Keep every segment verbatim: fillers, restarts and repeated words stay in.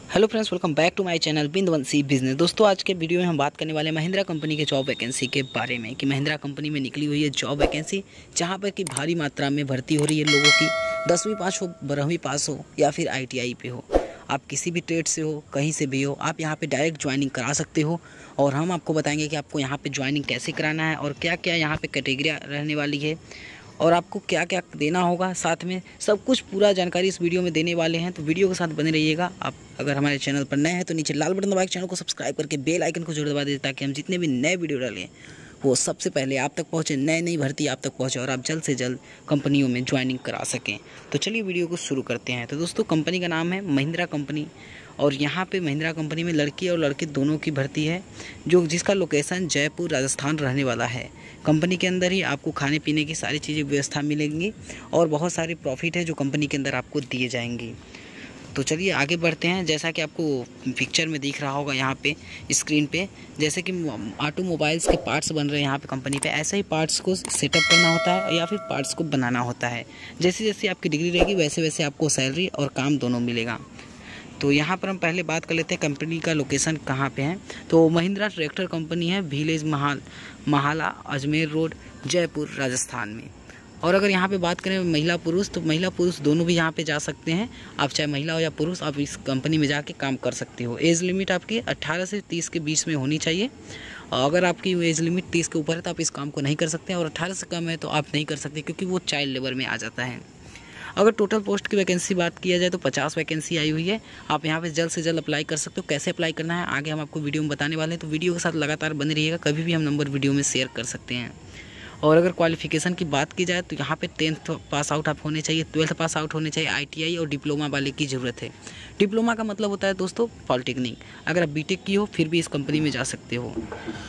Hello friends, welcome back to my channel Bindvanshi business. दोस्तों, आज के वीडियो में हम बात करने वाले हैं महिंद्रा कंपनी के जॉब वैकेंसी के बारे में कि महिंद्रा कंपनी में निकली हुई है जॉब वैकेंसी, जहां पर कि भारी मात्रा में भर्ती हो रही है लोगों की। दसवीं पास हो, बारहवीं पास हो या फिर आई टी आई पे हो, आप किसी भी ट्रेड से हो, कहीं से भी हो, आप यहाँ पे डायरेक्ट ज्वाइनिंग करा सकते हो। और हम आपको बताएंगे कि आपको यहाँ पे ज्वाइनिंग कैसे कराना है और क्या क्या यहाँ पे कैटेगरियाँ रहने वाली है और आपको क्या क्या देना होगा। साथ में सब कुछ पूरा जानकारी इस वीडियो में देने वाले हैं, तो वीडियो के साथ बने रहिएगा। आप अगर हमारे चैनल पर नए हैं तो नीचे लाल बटन दबाकर चैनल को सब्सक्राइब करके बेल आइकन को जरूर दबा दीजिए, ताकि हम जितने भी नए वीडियो डालें वो सबसे पहले आप तक पहुँचे, नई नई भर्ती आप तक पहुँचे और आप जल्द से जल्द कंपनियों में ज्वाइनिंग करा सकें। तो चलिए वीडियो को शुरू करते हैं। तो दोस्तों, कंपनी का नाम है महिंद्रा कंपनी और यहाँ पे महिंद्रा कंपनी में लड़की और लड़के दोनों की भर्ती है, जो जिसका लोकेशन जयपुर राजस्थान रहने वाला है। कंपनी के अंदर ही आपको खाने पीने की सारी चीज़ें व्यवस्था मिलेंगी और बहुत सारे प्रॉफिट है जो कंपनी के अंदर आपको दिए जाएंगी। तो चलिए आगे बढ़ते हैं। जैसा कि आपको पिक्चर में दिख रहा होगा यहाँ पे स्क्रीन पे, जैसे कि ऑटोमोबाइल्स के पार्ट्स बन रहे हैं यहाँ पे कंपनी पे, ऐसे ही पार्ट्स को सेटअप करना होता है या फिर पार्ट्स को बनाना होता है। जैसे जैसे आपकी डिग्री रहेगी वैसे वैसे आपको सैलरी और काम दोनों मिलेगा। तो यहाँ पर हम पहले बात कर लेते हैं कंपनी का लोकेशन कहाँ पे है। तो महिंद्रा ट्रैक्टर कंपनी है, विलेज महाल महाला अजमेर रोड, जयपुर राजस्थान में। और अगर यहाँ पे बात करें महिला पुरुष, तो महिला पुरुष दोनों भी यहाँ पे जा सकते हैं। आप चाहे महिला हो या पुरुष, आप इस कंपनी में जाके काम कर सकते हो। एज लिमिट आपकी अट्ठारह से तीस के बीच में होनी चाहिए। और अगर आपकी एज लिमिट तीस के ऊपर है तो आप इस काम को नहीं कर सकते, और अट्ठारह से कम है तो आप नहीं कर सकते, क्योंकि वो चाइल्ड लेबर में आ जाता है। अगर टोटल पोस्ट की वैकेंसी बात किया जाए तो पचास वैकेंसी आई हुई है। आप यहाँ पे जल्द से जल्द अप्लाई कर सकते हो। कैसे अप्लाई करना है आगे हम आपको वीडियो में बताने वाले हैं, तो वीडियो के साथ लगातार बने रहिएगा। कभी भी हम नंबर वीडियो में शेयर कर सकते हैं। और अगर क्वालिफिकेशन की बात की जाए तो यहाँ पे टेंथ पास आउट आप होने चाहिए, ट्वेल्थ पास आउट होने चाहिए, आई टी आई और डिप्लोमा वाले की ज़रूरत है। डिप्लोमा का मतलब होता है दोस्तों पॉलिटेक्निक। अगर आप बी टेक की हो फिर भी इस कंपनी में जा सकते हो।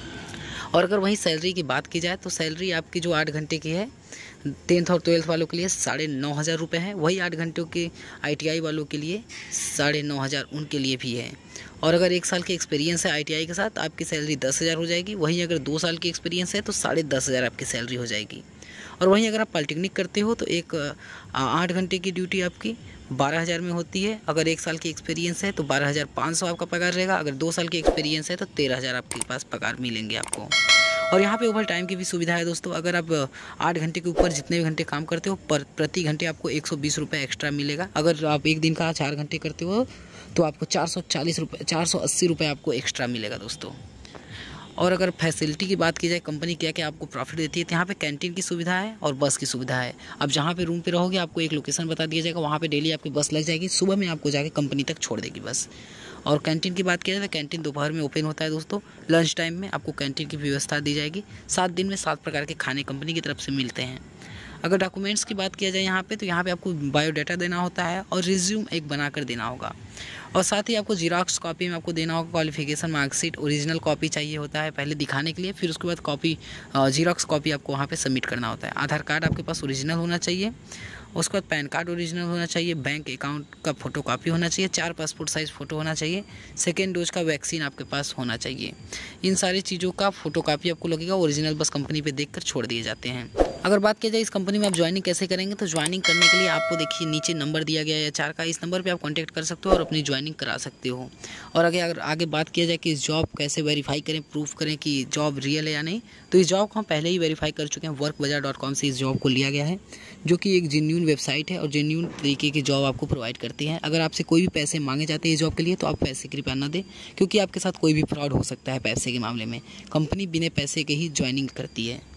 और अगर वहीं सैलरी की बात की जाए तो सैलरी आपकी जो आठ घंटे की है टेंथ और ट्वेल्थ वालों के लिए साढ़े नौ हज़ार रुपये है। वही आठ घंटों के आई टी आई वालों के लिए साढ़े नौ हज़ार उनके लिए भी है। और अगर एक साल के एक्सपीरियंस है आई टी आई के साथ, आपकी सैलरी दस हज़ार हो जाएगी। वहीं अगर दो साल की एक्सपीरियंस है तो साढ़े दस हज़ार आपकी सैलरी हो जाएगी। और वहीं अगर आप पॉलिटेक्निक करते हो तो एक आठ घंटे की ड्यूटी आपकी बारह हज़ार में होती है। अगर एक साल की एक्सपीरियंस है तो बारह हज़ार पाँच सौ आपका पगार रहेगा। अगर दो साल की एक्सपीरियंस है तो तेरह हज़ार आपके पास पगार मिलेंगे आपको। और यहाँ पे ओवर टाइम की भी सुविधा है दोस्तों। अगर आप आठ घंटे के ऊपर जितने भी घंटे काम करते हो, पर प्रति घंटे आपको एक सौ बीस रुपये एक्स्ट्रा मिलेगा। अगर आप एक दिन का चार घंटे करते हो तो आपको चार सौ चालीस रुपये चार सौ अस्सी रुपये आपको एक्स्ट्रा मिलेगा दोस्तों। और अगर फैसिलिटी की बात की जाए, कंपनी क्या क्या आपको प्रॉफिट देती है, तो यहाँ पे कैंटीन की सुविधा है और बस की सुविधा है। अब जहाँ पे रूम पे रहोगे आपको एक लोकेशन बता दिया जाएगा, वहाँ पे डेली आपकी बस लग जाएगी। सुबह में आपको जाके कंपनी तक छोड़ देगी बस। और कैंटीन की बात किया जाए तो कैंटीन दोपहर में ओपन होता है दोस्तों। लंच टाइम में आपको कैंटीन की व्यवस्था दी जाएगी। सात दिन में सात प्रकार के खाने कंपनी की तरफ से मिलते हैं। अगर डॉक्यूमेंट्स की बात किया जाए यहाँ पे, तो यहाँ पे आपको बायोडाटा देना होता है और रिज्यूम एक बनाकर देना होगा। और साथ ही आपको जीरोक्स कॉपी में आपको देना होगा क्वालिफिकेशन मार्कशीट। ओरिजिनल कॉपी चाहिए होता है पहले दिखाने के लिए, फिर उसके बाद कॉपी जीरोक्स कॉपी आपको वहाँ पे सबमिट करना होता है। आधार कार्ड आपके पास ओरिजिनल होना चाहिए, उसके बाद पैन कार्ड ओरिजिनल होना चाहिए, बैंक अकाउंट का फोटो कॉपी होना चाहिए, चार पासपोर्ट साइज़ फ़ोटो होना चाहिए, सेकेंड डोज का वैक्सीन आपके पास होना चाहिए। इन सारी चीज़ों का फोटो कॉपी आपको लगेगा। ओरिजिनल बस कंपनी पे देखकर छोड़ दिए जाते हैं। अगर बात की जाए इस कंपनी में आप ज्वाइनिंग कैसे करेंगे, तो ज्वाइनिंग करने के लिए आपको देखिए नीचे नंबर दिया गया है चार का, इस नंबर पे आप कांटेक्ट कर सकते हो और अपनी ज्वाइनिंग करा सकते हो। और अगर अगर आगे बात किया जाए कि इस जॉब कैसे वेरीफाई करें, प्रूफ करें कि जॉब रियल है या नहीं, तो इस जॉब को हम पहले ही वेरीफाई कर चुके हैं। वर्क बाजार डॉट कॉम से इस जॉब को लिया गया है, जो कि एक जेन्युइन वेबसाइट है और जेन्युइन तरीके की जॉब आपको प्रोवाइड करती है। अगर आपसे कोई भी पैसे मांगे जाते हैं इस जॉब के लिए तो आप पैसे कृपया न दें, क्योंकि आपके साथ कोई भी फ्रॉड हो सकता है पैसे के मामले में। कंपनी बिना पैसे के ही ज्वाइनिंग करती है।